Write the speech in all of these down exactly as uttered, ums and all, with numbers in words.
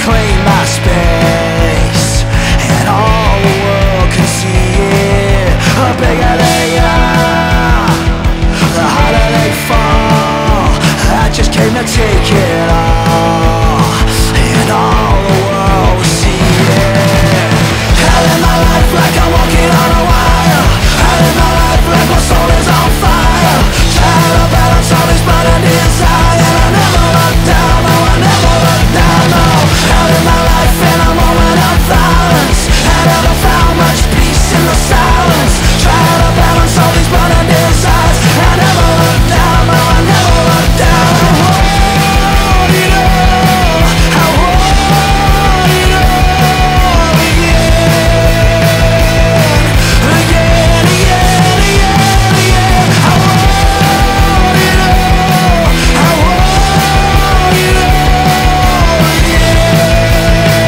claim my space, and all the world can see it. The bigger they are, the harder they fall. I just came to take it all, and all the world will see it. I live my life like I'm walking on a wire. I live my life like my soul is on fire. Trying to balance all these burning desires, and I never look down, no, I never look down, no. I live my life in a moment of violence. I never found much peace in the silence. Trying to balance all these burning desires, I never look down, no, I never look down. I want it all, I want it all again, again, again, again, again. I want it all, I want it all again.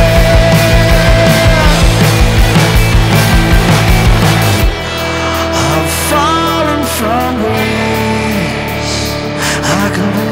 I'm falling from grace, I can